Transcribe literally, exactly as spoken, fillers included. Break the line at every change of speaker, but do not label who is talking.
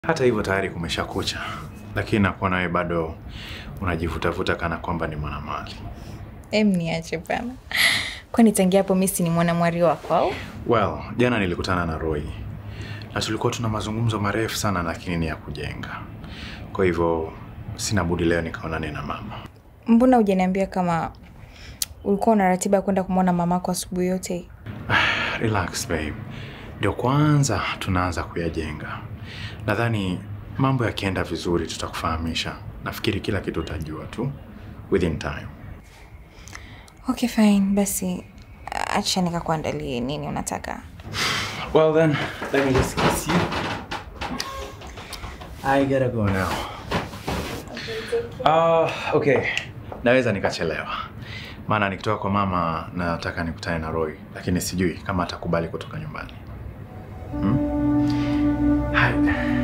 Hata hivyo tayari kumeshakucha. Lakini nakuona wewe bado unajivuta-vuta kana kwamba ni mwanamali.
Em niache bana. Kwani tangia hapo mimi si ni mwanamwari wako au?
Well, jana nilikutana na Roy. Na tulikuwa tuna mazungumzo marefu sana lakini ni ya kujenga. Kwa hivyo sina budi leo nikaonane na mama.
Mbona hujaniambia kama ulikuwa una ratiba ya kwenda kumuona mamako asubuhi yote?
Relax babe. Ndio kwanza tunaanza kuyajenga. Nadhani mambo yakienda vizuri tutakufahamisha. Nafikiri kila kitu utajua tu within time.
Okay fine, basi acha nikakuandalie nini unataka.
Well then, let me just kiss you. I gotta go now. Ah, uh, okay. Naweza nikachelewa. Maana nikitoka kwa mama nataka nikutane na Roy, lakini sijui kama atakubali kutoka nyumbani. Hmm? Hai.